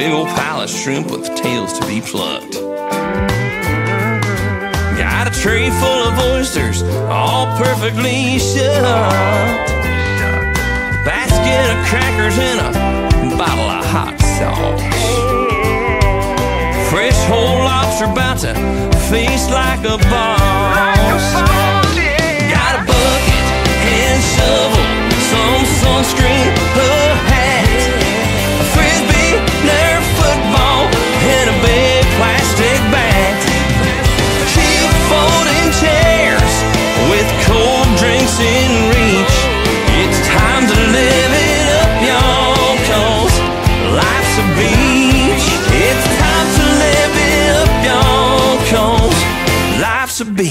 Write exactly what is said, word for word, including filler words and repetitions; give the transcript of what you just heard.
big old pile of shrimp with tails to be plucked. Got a tray full of oysters, all perfectly shucked. Basket of crackers and a bottle of hot sauce. Fresh whole lobster about to feast like a boss. Got a bucket and shovel, some sunscreen, a hat, a frisbee, Nerf football, and a big plastic bat. Cheap folding chairs with cold drinks in reach. It's time to live it up, y'all, 'cause life's a beach. It's time to live it up, y'all, 'cause life's a beach.